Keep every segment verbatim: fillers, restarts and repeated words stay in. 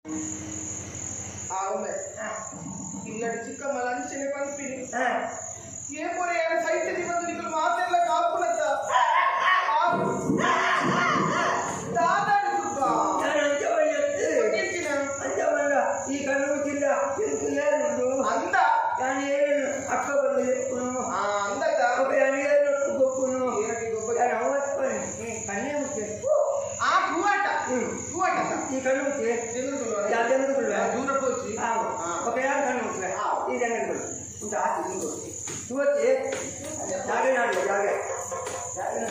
ಆಮೇಲೆ ಇಲ್ಲ ಚಿಕ್ಕಮ್ಮ ಲಂಚನೆ ಬಂದ್ಬಿಡಿ ಏ ಪೊರೆ ಯಾರ ಸೈಟಲ್ಲಿ ಬಂದು ನಿಮಗೆ ಮಾತೆಲ್ಲ ಕಾಪುನತ್ತ ಈ ಕಣ್ಣು ಮುಚ್ಚಿಲ್ಲ ಅಂದ ನಾನು ಏನು ಅಕ್ಕ ಬಂದಿದೆ ಅಂದಕ್ಕ ಗೊಬ್ಬನು ಕಣ್ಣೇ ಮುಚ್ಚೆ ಆ ಹೂವಾಟ ಹೂವಾಟ ಈ ಕಣ್ಣು ಮುಚ್ಚೆ ದೂರ ಹೋಗಿ ఒక యాభై కన్ను ముచ్చే ఈ జంగల్ ఇంత ఆచి ఇంకో చూవచ్చి జాగే నాడు జాగే జాగే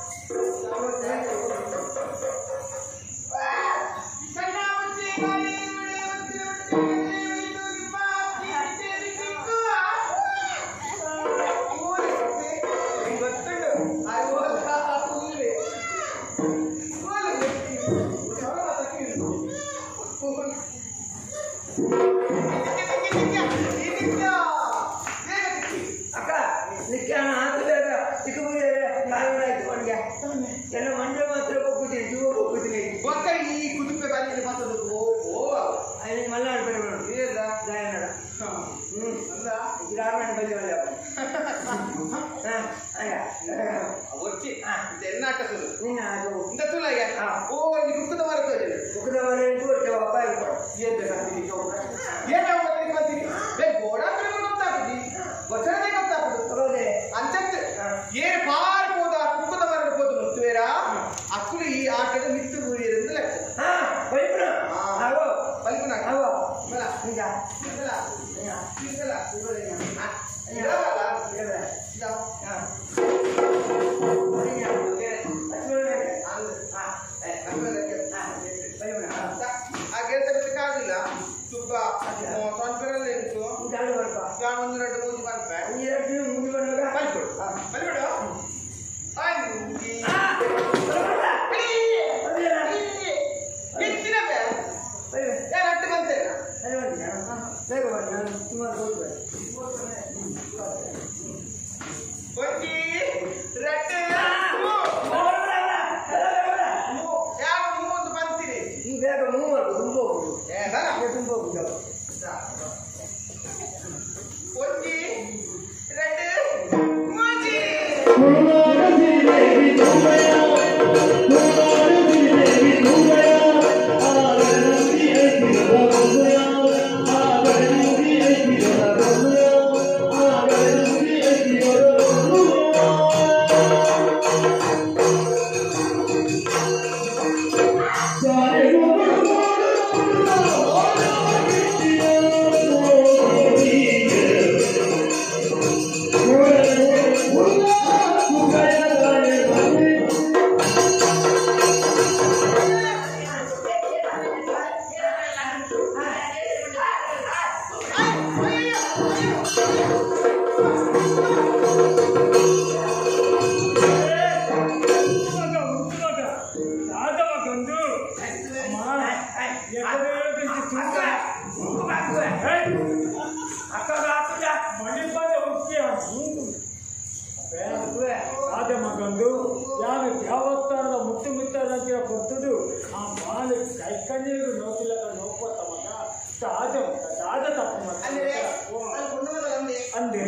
ಎಲ್ಲ ಮಂಡ್ಯ ಮಾತ್ರ ಹೋಗ್ತೀನಿ ಜೀವ ಹೋಗ್ತೀನಿ ಗೊತ್ತ ಈ ಕುದುಪೆ ಬಾಲಿಗೆ ಮಾತಾಡೋದು ಓ ಅಲ್ಲಿ ಮಲ್ನಾಡು ಬೇರೆ ಬೇಡ ಏಲ್ಲ ಗಾಯನಾಡ ಹ್ಞೂ ಅಲ್ಲ ಗ್ರಾಮೀಣ ಬಲ್ಲಿ ಒಚ್ಚಿ ಎನ್ನಾಟಕಲು ನಿನ್ನ ಇಂದ ತುಲಾಗೆ ಓ ಈ ಕುಕ್ಕದ ಮರ ತೋಜಲು ಕುಕ್ಕದ ಮರ ತೋರ್ಚೆ ಅಪ್ಪಾಯಿ ಏನ್ ಬೇಕಾಗ್ತೀನಿ ಏನ ಮತ್ತೆ ಬರ್ತೀನಿ ಬೇ ಗೋಡ ಕಡೆ ಗೊತ್ತಾಗ್ತದೆ ವಚನದೇ ಗೊತ್ತಾಗ್ತದೆ ಹೌದೇ ಅಂಚತ್ತೆ ಏನ್ ಪಾರ್ ಹೋದ ಕುಕ್ಕದ ಮರ ಹೋದ ಮುತ್ತುವೇರ ಅಕ್ಕಳು ಈ ಆಟದ ಮಿತ್ತು ಗುರಿಯರೆಂದು ಲೆಕ್ಕ ಹಾ ಬೈಪುಣ ಆಗೋ ಬಲ್ಪುಣ ಆಗೋ ಬಲ ನಿಜ ಬಲ ಸಿಗಲ್ಲ ಸಿಗಲ್ಲ ಇರಲ್ಲ ಇರಲ್ಲ ಇದಾ ಹಾ ಹಾಗೆ ತರಲಿಕ್ಕಾಗಿಲ್ಲ ತುಂಬ ಕಾನ್ಫಿಡೆನ್ಸ್ ಇತ್ತು ನಾನು ಒಂದು ಎರಡು ಮೂರು ಬಂದ್ಬಿಟ್ಟು ಮುಗಿ ಬಂದಾಗ ಬಲ್ಬಿಡು ಬಲ್ಬಿಡು ಹೆಚ್ಚಿನ ಯಾರಟ್ಟು ಬಂತೇನ ಬೇಗ ಬನ್ನಿ ನಾನು ಸುಮಾರು ಹೋಗ್ಬೇಕು ಒಂಟಿ ರಟ್ಟೆ ಯಾವ ಮೂವೊಂದು ಬಂತೀರಿ ಈ ಬೇಗ ಮೂವರು ತುಂಬ ಹೋಗುದು ತುಂಬ ಹೋಗುದು ಒಂಟಿ ರಟ್ಟೆ ಮೂಜಿ ಆದ ಮಗಂದು ಯಾರು ಯಾವತ್ತಾರದ ಮುತ್ತು ಮುತ್ತದಂತೆ ಕೊಟ್ಟದು ಆ ಮಾಲು ಕೈ ಕಣ್ಣೀರು ನೋತಿಲ್ಲಕ ನೋಡ್ಕೋತ ಮಗ ತಾಜ ತಾಜ ತಪ್ಪು ಅಂದೆ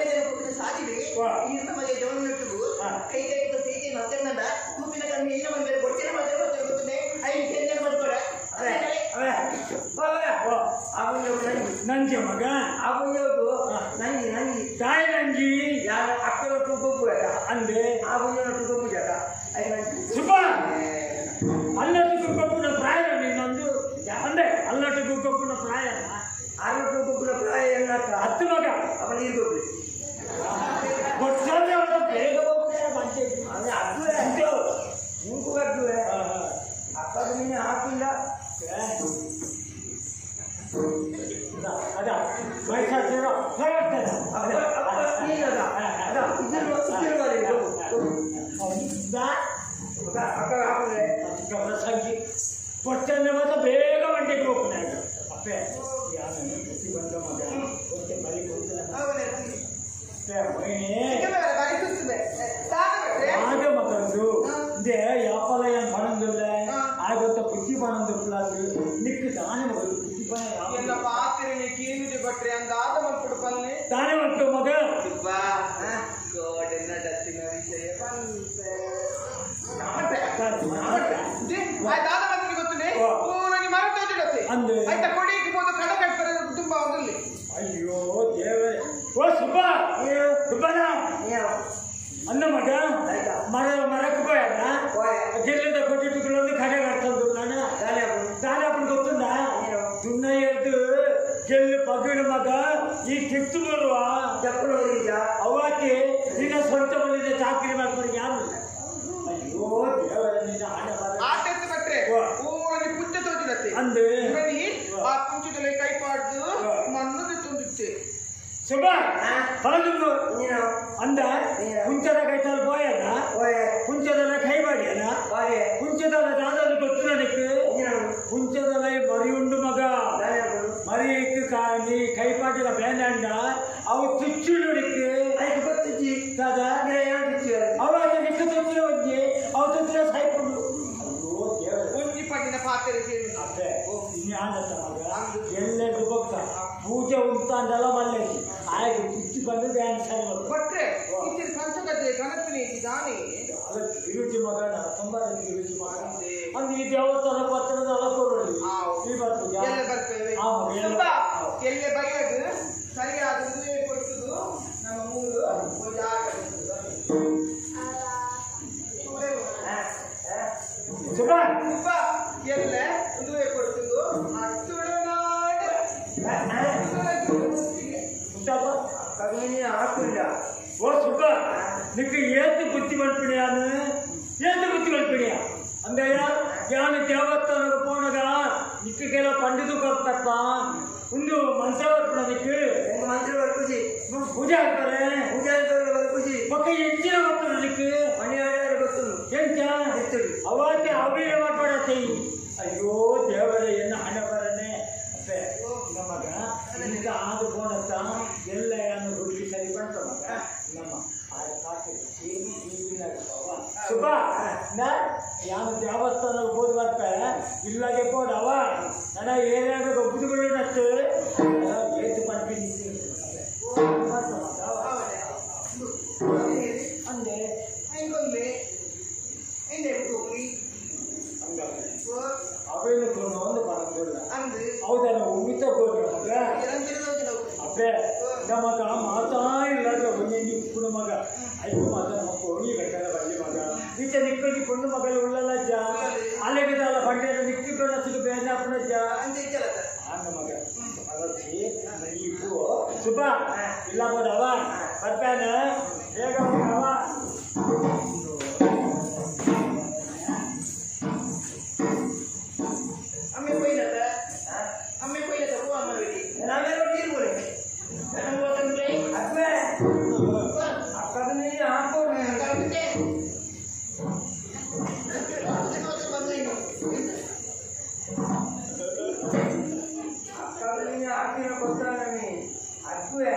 ನಂಜಿ ಮಗ ಆಗುಂಜೋದು ನಂಜಿ ನಂಜಿ ತಾಯಿ ನಂಜಿ ಯಾರ ಅಕ್ಕನ ಗೊಬ್ಬು ಅಂದೆ ಆಗುಂಜೋನ ಗೊಬ್ಬು ಜಾಗ ಸುಬ್ಬ ಅಲ್ಲಟಿಗೂ ಗೊಬ್ಬುನ ಪ್ರಾಯ ನೀನೊಂದು ಅಂದೆ ಅಲ್ಲಟಿಗೂ ಗೊಬ್ಬುನ ಪ್ರಾಯ ಆಲಟ್ಟು ಗೊಬ್ಬುನ ಪ್ರಾಯ ಎನ್ನಕ್ಕ ಹತ್ತು ಮಗ ಅವನ ನೀರು ಗೊಬ್ಬು ಗೊತ್ತಾದ್ರೆ ಅವನ ಬೇಗ ಹೋಗ್ತಾರೆ ಮಂಚೆ ಅವನೇ ಅದ್ದುವೆ ನಿಂಗೂ ಅದ್ದುವೆ ಅಕ್ಕದ ನೀನು ಹಾಕಿಲ್ಲ ಅದ ವಯಸ್ಸಾಗ್ತಿರೋ ಹೋಗ್ತಾರೆ ಸಂಖ್ಯೆ ಕೊಟ್ಟಂದ್ರೆ ಮಾತ್ರ ಬೇಗ ಮಂಟೆಗೆ ಹೋಗ್ತಾನೆ ಅಪ್ಪೆ ಯಾರು ಬಂದ ಮಗ ಕೊಟ್ಟೆ ಬರೀ ಕೊಡ್ತಿಲ್ಲ ಆಗ ಮಗಂದು ಇದೇ ಯಾಪಲ ಏನು ಬಣಂದಿಲ್ಲ ಆಗೊತ್ತ ಬುದ್ಧಿ ಬಣಂದು ನಿಕ್ಕು ದಾನ ಮಗದು ಎಲ್ಲ ಪಾತ್ರೆ ಕೀಮಿದೆ ಬಟ್ರೆ ಅಂದಾದ ಮಲ್ಪಡು ಪಲ್ಲೆ ತಾನೇ ಉಂಟು ಮಗ ಬಾ ಗೋಡೆನ ಡತ್ತಿನ ವಿಷಯ ಬಂತೆ ಆಯ್ತಾದ ಮಂತ್ರಿ ಗೊತ್ತಿದೆ ನನಗೆ ಮರಕ್ಕೆ ಹೋಗಿಡತ್ತೆ ಅಂದ್ರೆ ಆಯ್ತಾ ಕೊಡಿಗೆ ಹೋದ ಕಡ ಕಟ್ತಾರೆ ತುಂಬಾ ಒಂದಲ್ಲಿ ಅಯ್ಯೋ ದೇವರೇ ಓ ಸುಬ್ಬ ಸುಬ್ಬನ ಅನ್ನ ಮಗ ಮರ ಮರಕ್ಕೆ పోయన్న ಗೆಲ್ಲದ ಕೊಟ್ಟಿಟ್ಟುಗಳೊಂದು ಕಡೆ ಕಟ್ತಂದು ನಾನು ದಾನಪ್ಪನ ಗೊತ್ತುಂಡ ದುನ್ನ ಎದ್ದು ಗೆಲ್ಲು ಪಗಡ ಮಗ ಈ ಕಿತ್ತು ಬರುವ ಚಪ್ಪಲು ಅವಾಕೆ ನಿನ್ನ ಸ್ವಂತ ಬಂದಿದ್ದ ಚಾಕರಿ ಮಾಡ್ಕೊಂಡು ಯಾರು ಅಯ್ಯೋ ದೇವರ ನಿನ್ನ ಹಣ ಆಟ ಕಟ್ರೆ ಊರಲ್ಲಿ ಪುಂಚ ತೋಚಿದತ್ತೆ ಅಂದ್ರೆ ಆ ಪುಂಚದಲ್ಲಿ ಕೈ ಪಾಡ್ದು ಮಣ್ಣು ತುಂಬಿತ್ತೆ ಸುಬ್ಬ ಹೊರದು ಅಂದ ಕುಂಚದ ಕೈತಲ್ಲಿ போயಲ್ಲ ಕುಂಚದಲ್ಲ ಕೈ ಮಾಡಿಯಲ್ಲ ಕುಂಚದಲ್ಲ ದಾದಲು ಗೊತ್ತು ನನಗೆ ಕುಂಚದಲ್ಲ ಮರಿ ಉಂಡು ಮಗ ಮರಿ ನೀ ಕೈ ಪಾಟಿದ ಬೇಂಡ ಅವು ತುಚ್ಚು ನೋಡಿಕ್ಕೆ ಅವಾಗ ನಿಕ್ಕ ತುಚ್ಚಿನ ಒಂಜಿ ಅವು ತುಚ್ಚಿನ ಸಾಯ್ಕೊಂಡು ಒಂಜಿ ಪಟ್ಟಿನ ಪಾತ್ರೆ ಅಪ್ಪೆ ಇನ್ಯಾನತ್ತ ಮಗ ಎಲ್ಲೆಂದು ಭಕ್ತ ಪೂಜೆ ಉಂಟಲ್ಲ ಮಲ್ಲೇಜಿ ಆಯ್ತು ತುಚ್ಚಿ ಬಂದು ಡ್ಯಾನ್ಸ್ ಬಟ್ರೆ ಇತ್ತಿನ ಪಂಚಗದ್ದೆ ಗಣಪನಿ ಇದ್ದಾನೆ ತಿರುಚಿ ಮಗ ತುಂಬ ತಿರುಚಿ ಮಗ ಅಂದ್ ಈ ದೇವಸ್ಥಾನ ಪತ್ರದ ಅಲಕೋಡಿ ಈ ಬರ್ತದೆ ಎಲ್ಲ ಬರ್ತೇವೆ ಎಲ್ಲೇ ಬರೆಯೋದು ಸರಿಯಾದ ಮದುವೆ ಕೊಡ್ತದ್ದು ನಮ್ಮ ಮೂರು ಒಂದು ಆಟ ಸುಬ್ಬ ಸುಬ್ಬ ಎಲ್ಲ ಮದುವೆ ಕೊಡ್ತದ್ದು ಹತ್ತು ಹಾಕಿಲ್ಲ ಓ ಸುಬ್ಬ ನಿಕ್ಕೆ ಏತು ಬುದ್ಧಿ ಮಲ್ಪಿಣಿಯಾನು ಏತು ಬುದ್ಧಿ ಮಲ್ಪಿಣಿಯ ಅಂದಯ್ಯ ಯಾನು ದೇವಸ್ಥಾನ ಪೋಣಗ ನಿಕ್ಕೆಲ್ಲ ಪಂಡಿತು ಕೊಡ್ತಪ್ಪ ಒಂದು ಮಂತ್ರ ಬರ್ತಾನ ನಿಕ್ಕೆ ಮಂತ್ರ ಬರ್ಕುಸಿ ಪೂಜೆ ಆಗ್ತಾರೆ ಪೂಜೆ ಆಗ್ತಾರೆ ಖುಷಿ ಪಕ್ಕ ಎಂಚಿನ ಬರ್ತಾನ ನಿಕ್ಕೆ ಮನೆ ಗೊತ್ತು ಎಂಚ ಅವಾಗೆ ಅಭಿನಯ ಮಾಡ್ಬೇಡತ್ತೆ ಅಯ್ಯೋ ದೇವರ ಏನು ಹಣ ಬರನೆ ಅಪ್ಪೆ ನಮಗ ನಿಂತ ಆದು ಪೋಣತ್ತ ಎಲ್ಲ ಏನು ಹುಡುಗಿ ಸರಿ ಬಂತ ಮಗ ನಮ್ಮ ಆದ ಕಾಕೆ ಸುಬ್ಬ ಯಾನು ದೇವಸ್ಥಾನ ಹೋದ್ ಬರ್ತಾ ಇಲ್ಲಾಗೆ ಹೋದವ ನನ್ನ ಏರಿಯಾಗ ಒಬ್ಬರುಗಳು ನಟ್ಟು ಏತು ಪಂಪಿ ಅಂದೆ ಹೆಂಗೊಮ್ಮೆ ಹೆಂಗೆ ಹೋಗಿ ಅವೇನು ಒಂದು ಬರೋದಿಲ್ಲ ಅಂದ್ರೆ ಹೌದಲ್ಲ ಉಮಿತ ಕೋಟಿ ಮಗ ಅಪ್ಪೆ ನಮಗ ಮಾತಾ ಇಲ್ಲ ಒಂದು ಮಗ ಐದು ಮಾತ ನಮ್ಮ ಕೋಣಿ ಬೇಕಾದ ಬರಲಿ ಮಗ ಈಚೆ ನಿಕ್ಕಿ ಕೊಂಡು ಮಗಳು ಉಳ್ಳಲ್ಲಜ್ಜ ಅಲೆಗಿದಲ್ಲ ಬಂಡೆಯ ನಿಕ್ಕಿಕೊಂಡು ಸಿಗು ಬೇಜಾಪನಜ್ಜ ಅಂದ ಮಗ ಅದಕ್ಕೆ ನೀವು ಸುಬ್ಬ ಇಲ್ಲ ಬೋದವ ಬರ್ತಾನೆ ಬೇಗ ಹೋಗವ ಅಮ್ಮೆ ಕೊಯ್ಲತ್ತ ಅಮ್ಮೆ ಕೊಯ್ಲತ್ತ ಹೂ ಅಮ್ಮ ಬಿಡಿ ನಾವೆಲ್ಲ ತೀರ್ಬೋಲೆ ಅಪ್ಪೆ ಅಕ್ಕದ ನೀರು ಹಾಕೋಣ ಅಕ್ಕದ ನೀರು ಹಾಕಿನ ಕೊಡ್ತಾನೆ ಅಪ್ಪೆ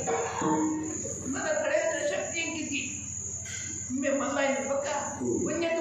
ಶಕ್ತಿ ಹೆಂಗಿದ್ದಿ ಮಲ್ಲ ಪಕ್ಕ